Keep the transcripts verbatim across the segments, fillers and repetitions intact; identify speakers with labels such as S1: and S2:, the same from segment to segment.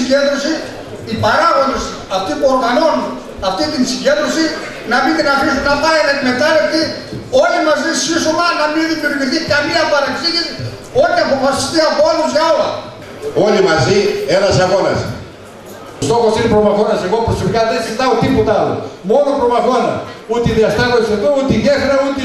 S1: συγκέντρωση, οι παράγοντες αυτοί που οργανώνουν αυτή την συγκέντρωση να μην την αφήσουν να πάει ανεκμετάλλευτη, όλοι μαζί σύσσωμα, να μην δημιουργηθεί καμία παρεξήγηση, ό,τι αποφασιστεί από όλους για όλα.
S2: Όλοι μαζί ένας αγώνας.
S3: Ο στόχος είναι προμαχώνας. Εγώ προσωπικά δεν συζητάω τίποτα άλλο. Μόνο προμαχώνα. Ούτε διασταύρωση εδώ, ούτε γέφυρα, ούτε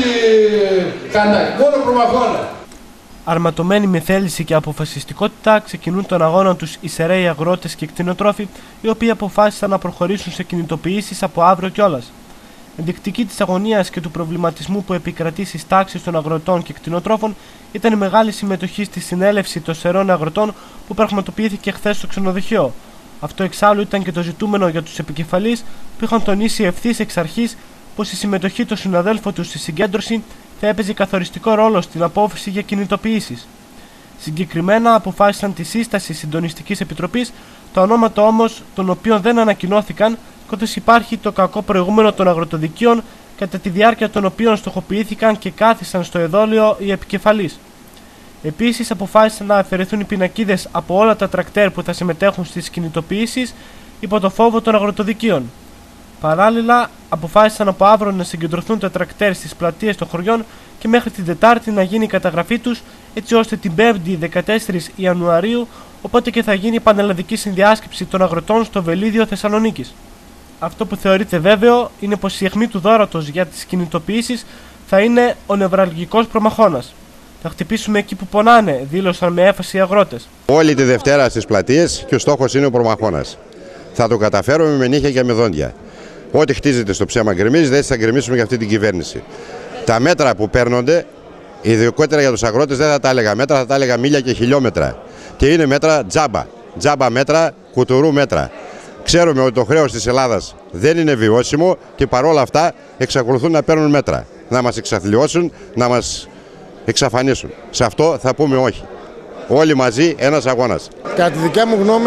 S3: κανάκι. Μόνο προμαχώνα.
S4: Αρματωμένοι με θέληση και αποφασιστικότητα, ξεκινούν τον αγώνα τους οι σεραίοι αγρότες και κτηνοτρόφοι, οι οποίοι αποφάσισαν να προχωρήσουν σε κινητοποιήσεις από αύριο κιόλας. Ενδεικτική της αγωνίας και του προβληματισμού που επικρατεί στις τάξεις των αγροτών και κτηνοτρόφων ήταν η μεγάλη συμμετοχή στη συνέλευση των σερών αγροτών που πραγματοποιήθηκε χθες στο ξενοδοχείο. Αυτό εξάλλου ήταν και το ζητούμενο για τους επικεφαλείς που είχαν τονίσει ευθύς εξ αρχής πως η συμμετοχή των συναδέλφων τους στη συγκέντρωση θα έπαιζε καθοριστικό ρόλο στην απόφαση για κινητοποιήσεις. Συγκεκριμένα αποφάσισαν τη σύσταση συντονιστικής επιτροπής, τα ονόματα όμως των οποίων δεν ανακοινώθηκαν, καθώς υπάρχει το κακό προηγούμενο των αγροτοδικείων, κατά τη διάρκεια των οποίων στοχοποιήθηκαν και κάθισαν στο εδόλιο οι επικεφαλείς. Επίσης, αποφάσισαν να αφαιρεθούν οι πινακίδες από όλα τα τρακτέρ που θα συμμετέχουν στις κινητοποιήσεις υπό το φόβο των αγροτοδικείων. Παράλληλα, αποφάσισαν από αύριο να συγκεντρωθούν τα τρακτέρ στις πλατείες των χωριών και μέχρι την Τετάρτη να γίνει η καταγραφή τους, έτσι ώστε την Πέμπτη δεκατέσσερις Ιανουαρίου, οπότε και θα γίνει η πανελλαδική συνδιάσκεψη των αγροτών στο Βελίδιο Θεσσαλονίκης. Αυτό που θεωρείται βέβαιο είναι πως η αιχμή του δώρατος για τις κινητοποιήσεις θα είναι ο νευραλγικός προμαχώνας. Θα χτυπήσουμε εκεί που πονάνε, δήλωσαν με έφαση οι αγρότες.
S2: Όλη τη Δευτέρα στις πλατείες και ο στόχος είναι ο προμαχώνας. Θα το καταφέρουμε με νύχια και με δόντια. Ό,τι χτίζεται στο ψέμα γκρεμίζει, δεν θα γκρεμίσουμε για αυτή την κυβέρνηση. Τα μέτρα που παίρνονται, ειδικότερα για τους αγρότες, δεν θα τα έλεγα μέτρα, θα τα έλεγα μίλια και χιλιόμετρα. Και είναι μέτρα τζάμπα. Τζάμπα μέτρα, κουτουρού μέτρα. Ξέρουμε ότι το χρέος της Ελλάδας δεν είναι βιώσιμο και παρόλα αυτά εξακολουθούν να παίρνουν μέτρα. Να μας εξαθλιώσουν, να μας εξαφανίσουν. Σε αυτό θα πούμε όχι. Όλοι μαζί ένας αγώνας.
S5: Κατά τη δικιά μου γνώμη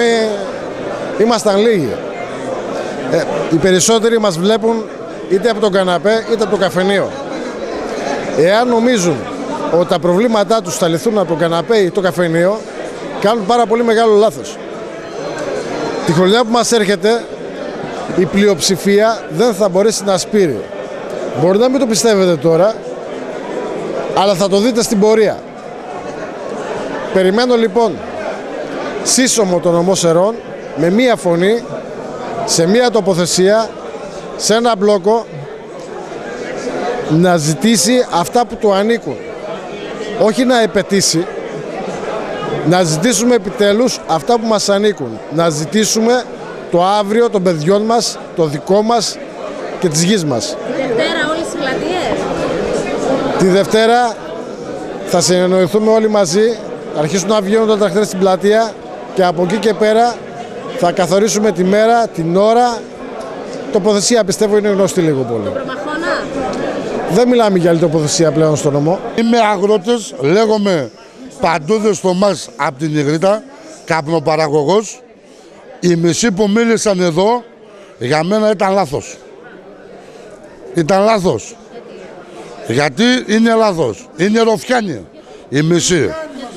S5: ήμασταν λίγοι. Ε, οι περισσότεροι μας βλέπουν είτε από τον καναπέ είτε από το καφενείο. Εάν νομίζουν ότι τα προβλήματά τους θα λυθούν από το καναπέ ή το καφενείο, κάνουν πάρα πολύ μεγάλο λάθος. Τη χρονιά που μας έρχεται η πλειοψηφία δεν θα μπορέσει να σπείρει. Μπορεί να μην το πιστεύετε τώρα, αλλά θα το δείτε στην πορεία. Περιμένω λοιπόν σύσσωμο των ομόσερών με μία φωνή, σε μία τοποθεσία, σε ένα μπλόκο, να ζητήσει αυτά που του ανήκουν. Όχι να επαιτήσει, να ζητήσουμε επιτέλους αυτά που μας ανήκουν. Να ζητήσουμε το αύριο των παιδιών μας, το δικό μας και της γης μας.
S6: Τη Δευτέρα όλες τις πλατείες.
S5: Τη Δευτέρα θα συνεννοηθούμε όλοι μαζί, θα αρχίσουν να βγαίνουν τα τρακτέρ στην πλατεία και από εκεί και πέρα θα καθορίσουμε τη μέρα, την ώρα. Τοποθεσία πιστεύω είναι γνωστή λίγο πολύ.
S6: Το προμαχώνα.
S5: Δεν μιλάμε για άλλη τοποθεσία πλέον στο νομό.
S7: Είμαι αγρότης, λέγομαι Παντούδης Θωμάς από την Ιγρήτα, καπνοπαραγωγός. Οι μισοί που μίλησαν εδώ για μένα ήταν λάθος. Ήταν λάθος. Γιατί είναι λάθος. Είναι ροφιάνοι οι μισοί.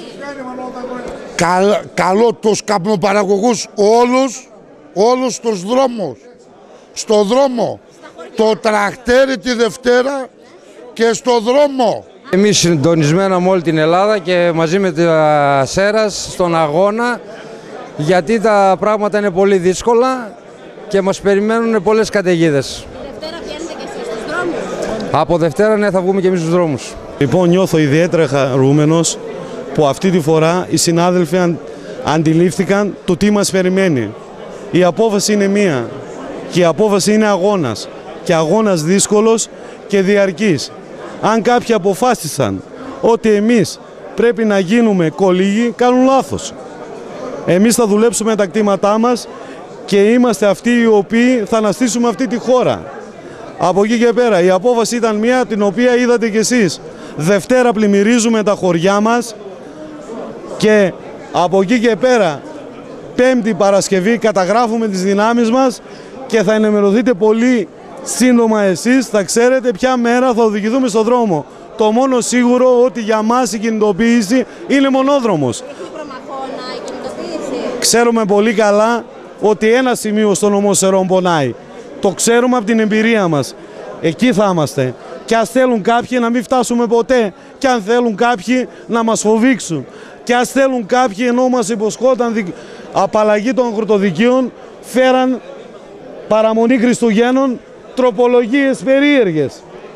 S7: Καλ, καλό τους καπνοπαραγωγούς όλους, όλους τους δρόμους. Στο δρόμο. Το τρακτέρι τη Δευτέρα και στο δρόμο.
S8: Εμείς συντονισμένα με όλη την Ελλάδα και μαζί με τα ΣΕΡΑΣ στον αγώνα, γιατί τα πράγματα είναι πολύ δύσκολα και μας περιμένουν πολλές καταιγίδες.
S6: Δευτέρα βγαίνετε και εσείς στους δρόμους.
S8: Από Δευτέρα ναι, θα βγούμε και εμείς στους δρόμους.
S9: Λοιπόν, νιώθω ιδιαίτερα χαρούμενος που αυτή τη φορά οι συνάδελφοι αν, αντιλήφθηκαν το τι μας περιμένει. Η απόφαση είναι μία και η απόφαση είναι αγώνας και αγώνας δύσκολος και διαρκής. Αν κάποιοι αποφάσισαν ότι εμείς πρέπει να γίνουμε κολύγοι, κάνουν λάθος. Εμείς θα δουλέψουμε τα κτήματά μας και είμαστε αυτοί οι οποίοι θα αναστήσουμε αυτή τη χώρα. Από εκεί και πέρα η απόφαση ήταν μία, την οποία είδατε κι εσείς. Δευτέρα πλημμυρίζουμε τα χωριά μας και από εκεί και πέρα Πέμπτη Παρασκευή καταγράφουμε τις δυνάμεις μας και θα ενημερωθείτε πολύ σύντομα εσείς, θα ξέρετε ποια μέρα θα οδηγηθούμε στον δρόμο. Το μόνο σίγουρο ότι για μας η κινητοποίηση είναι μονόδρομος.
S6: Έχει προμαχώνα η κινητοποίηση.
S9: Ξέρουμε πολύ καλά ότι ένα σημείο στο νομό Σερών πονάει. Το ξέρουμε από την εμπειρία μας. Εκεί θα είμαστε. Και ας θέλουν κάποιοι να μην φτάσουμε ποτέ. Και αν θέλουν κάποιοι να μας φοβήξουν. Και ας θέλουν κάποιοι, ενώ μας υποσχόταν δικ... απαλλαγή των αγροτοδικείων, φέραν παραμονή Χριστουγέννων τροπολογίες περίεργες.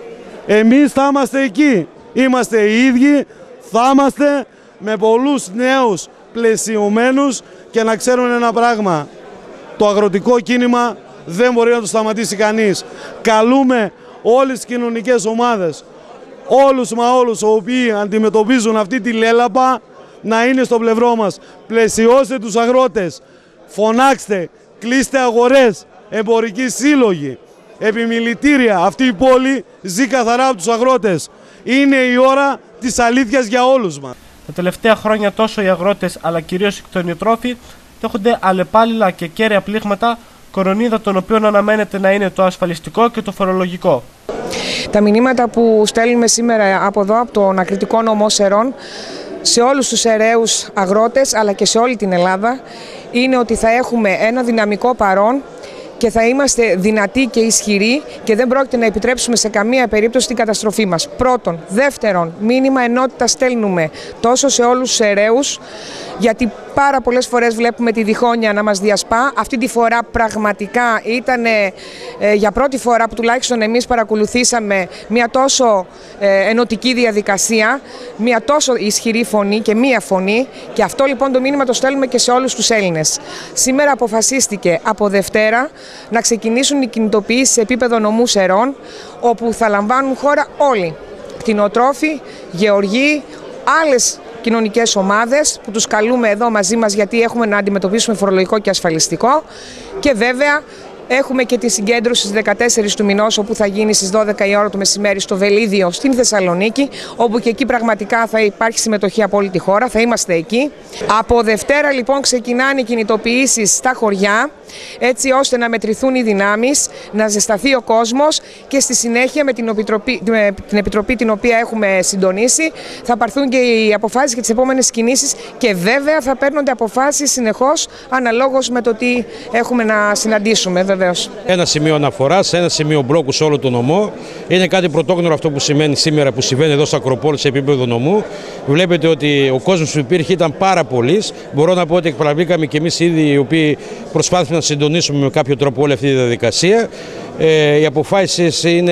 S9: Εμείς θα είμαστε εκεί. Είμαστε οι ίδιοι. Θα είμαστε με πολλούς νέους πλαισιωμένους και να ξέρουν ένα πράγμα. Το αγροτικό κίνημα δεν μπορεί να το σταματήσει κανείς. Καλούμε όλες τις κοινωνικές ομάδες, όλους μα όλους οι οποίοι αντιμετωπίζουν αυτή τη λέλαπα, να είναι στο πλευρό μας. Πλαισιώστε τους αγρότες, φωνάξτε, κλείστε αγορές, εμπορικοί σύλλογοι, επιμιλητήρια. Αυτή η πόλη ζει καθαρά από τους αγρότες. Είναι η ώρα της αλήθειας για όλους μας.
S4: Τα τελευταία χρόνια τόσο οι αγρότες αλλά κυρίως οι κτηνοτρόφοι δέχονται αλλεπάλληλα και κέραια πλήγματα, κορονίδα των οποίων αναμένεται να είναι το ασφαλιστικό και το φορολογικό.
S10: Τα μηνύματα που στέλνουμε σήμερα από εδώ, από τον ακριτικό νομό Σερών, σε όλους τους αιρέους αγρότες αλλά και σε όλη την Ελλάδα, είναι ότι θα έχουμε ένα δυναμικό παρόν και θα είμαστε δυνατοί και ισχυροί και δεν πρόκειται να επιτρέψουμε σε καμία περίπτωση την καταστροφή μας. Πρώτον. Δεύτερον, μήνυμα ενότητα στέλνουμε τόσο σε όλους τους αιρέους, γιατί πάρα πολλές φορές βλέπουμε τη διχόνοια να μας διασπά. Αυτή τη φορά πραγματικά ήταν ε, για πρώτη φορά που τουλάχιστον εμείς παρακολουθήσαμε μια τόσο ε, ενωτική διαδικασία, μια τόσο ισχυρή φωνή και μία φωνή, και αυτό λοιπόν το μήνυμα το στέλνουμε και σε όλους τους Έλληνες. Σήμερα αποφασίστηκε από Δευτέρα να ξεκινήσουν οι κινητοποιήσεις σε επίπεδο νομού Σερών, όπου θα λαμβάνουν χώρα όλοι, κτηνοτρόφοι, γεωργοί, άλλες κοινωνικές ομάδες που τους καλούμε εδώ μαζί μας, γιατί έχουμε να αντιμετωπίσουμε φορολογικό και ασφαλιστικό, και βέβαια έχουμε και τη συγκέντρωση στις δεκατέσσερις του μηνός, όπου θα γίνει στις δώδεκα η ώρα το μεσημέρι στο Βελίδιο στην Θεσσαλονίκη, όπου και εκεί πραγματικά θα υπάρχει συμμετοχή από όλη τη χώρα, θα είμαστε εκεί. Από Δευτέρα λοιπόν ξεκινάνε οι κινητοποιήσεις στα χωριά, έτσι ώστε να μετρηθούν οι δυνάμεις, να ζεσταθεί ο κόσμος, και στη συνέχεια με την επιτροπή, με την επιτροπή την οποία έχουμε συντονίσει θα πάρθουν και οι αποφάσεις για τις επόμενες κινήσεις, και βέβαια θα παίρνονται αποφάσεις συνεχώς αναλόγως με το τι έχουμε να συναντήσουμε. Βεβαίως.
S11: Ένα σημείο αναφοράς, ένα σημείο μπλόκου σε όλο το νομό. Είναι κάτι πρωτόγνωρο αυτό που σημαίνει σήμερα, που συμβαίνει εδώ στο Ακροπόλη σε επίπεδο νομού. Βλέπετε ότι ο κόσμος που υπήρχε ήταν πάρα πολύς. Μπορώ να πω ότι εκπραγμήκαμε και εμείς ήδη, οι οποίοι προσπάθησαν να συντονίσουμε με κάποιο τρόπο όλη αυτή τη διαδικασία. Ε, οι αποφάσεις είναι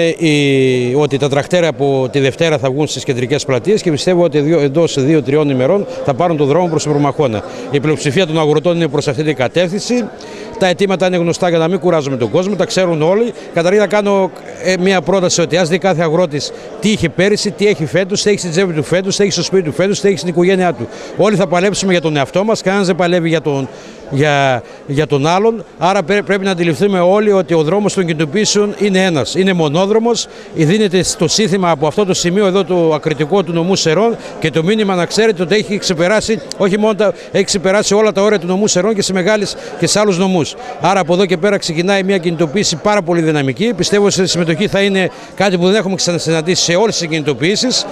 S11: η, ότι τα τρακτέρα από τη Δευτέρα θα βγουν στις κεντρικές πλατείες, και πιστεύω ότι εντός δύο-τριών ημερών θα πάρουν τον δρόμο προς την Προμαχώνα. Η πλειοψηφία των αγροτών είναι προς αυτή την κατεύθυνση. Τα αιτήματα είναι γνωστά για να μην κουράζουμε τον κόσμο, τα ξέρουν όλοι. Καταρχήν να κάνω ε, μια πρόταση, ότι ας δει κάθε αγρότης τι είχε πέρυσι, τι έχει φέτος, τι έχει στην τσέπη του φέτος, τι έχει στο σπίτι του φέτος, τι έχει στην οικογένειά του. Όλοι θα παλέψουμε για τον εαυτό μας, κανένας δεν παλεύει για τον, για, για τον άλλον. Άρα πρέπει να αντιληφθούμε όλοι ότι ο δρόμος των κινητοποιήσεων είναι ένας, είναι μονόδρομος. Δίνεται στο σύνθημα από αυτό το σημείο εδώ το ακριτικό του νομού Σερών, και το μήνυμα να ξέρετε ότι έχει ξεπεράσει, όχι μόνο τα, έχει ξεπεράσει όλα τα όρια του νομού Σερών και σε μεγάλες και σε άλλους νομούς. Άρα από εδώ και πέρα ξεκινάει μια κινητοποίηση πάρα πολύ δυναμική. Πιστεύω ότι η συμμετοχή θα είναι κάτι που δεν έχουμε ξανασυναντήσει σε όλες τις κινητοποιήσεις,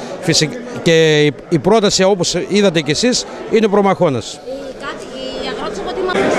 S11: και η πρόταση, όπως είδατε κι εσείς, είναι ο Προμαχώνας.
S6: Οι αγρότες από τη